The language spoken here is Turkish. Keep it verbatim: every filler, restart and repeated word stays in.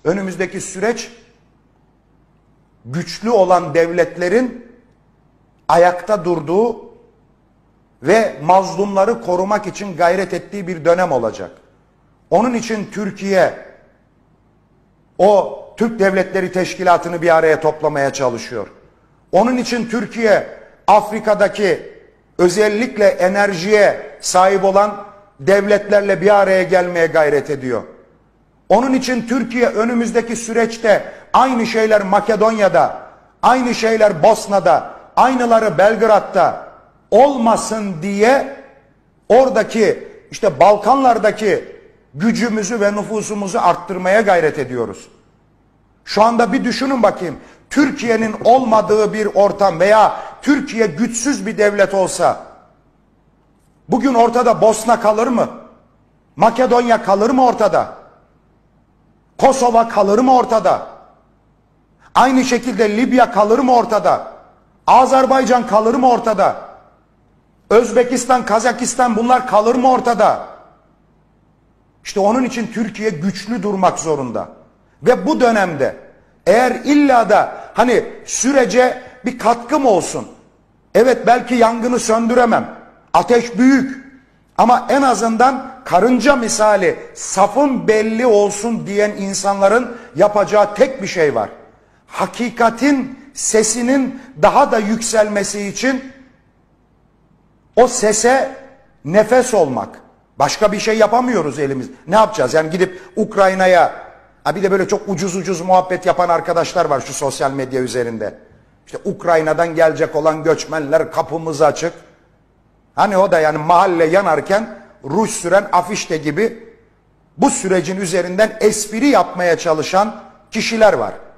Önümüzdeki süreç güçlü olan devletlerin ayakta durduğu ve mazlumları korumak için gayret ettiği bir dönem olacak. Onun için Türkiye o Türk Devletleri Teşkilatı'nı bir araya toplamaya çalışıyor. Onun için Türkiye Afrika'daki özellikle enerjiye sahip olan devletlerle bir araya gelmeye gayret ediyor. Onun için Türkiye önümüzdeki süreçte aynı şeyler Makedonya'da, aynı şeyler Bosna'da, aynıları Belgrad'da olmasın diye oradaki işte Balkanlardaki gücümüzü ve nüfusumuzu arttırmaya gayret ediyoruz. Şu anda bir düşünün bakayım. Türkiye'nin olmadığı bir ortam veya Türkiye güçsüz bir devlet olsa bugün ortada Bosna kalır mı? Makedonya kalır mı ortada? Kosova kalır mı ortada? Aynı şekilde Libya kalır mı ortada? Azerbaycan kalır mı ortada? Özbekistan, Kazakistan bunlar kalır mı ortada? İşte onun için Türkiye güçlü durmak zorunda. Ve bu dönemde eğer illa da hani sürece bir katkım olsun. Evet belki yangını söndüremem. Ateş büyük. Ama en azından karınca misali safın belli olsun diyen insanların yapacağı tek bir şey var. Hakikatin sesinin daha da yükselmesi için o sese nefes olmak. Başka bir şey yapamıyoruz elimiz. Ne yapacağız? Yani gidip Ukrayna'ya, ha bir de böyle çok ucuz ucuz muhabbet yapan arkadaşlar var şu sosyal medya üzerinde. İşte Ukrayna'dan gelecek olan göçmenler kapımız açık. Hani o da yani mahalle yanarken ruj süren afişte gibi bu sürecin üzerinden espri yapmaya çalışan kişiler var.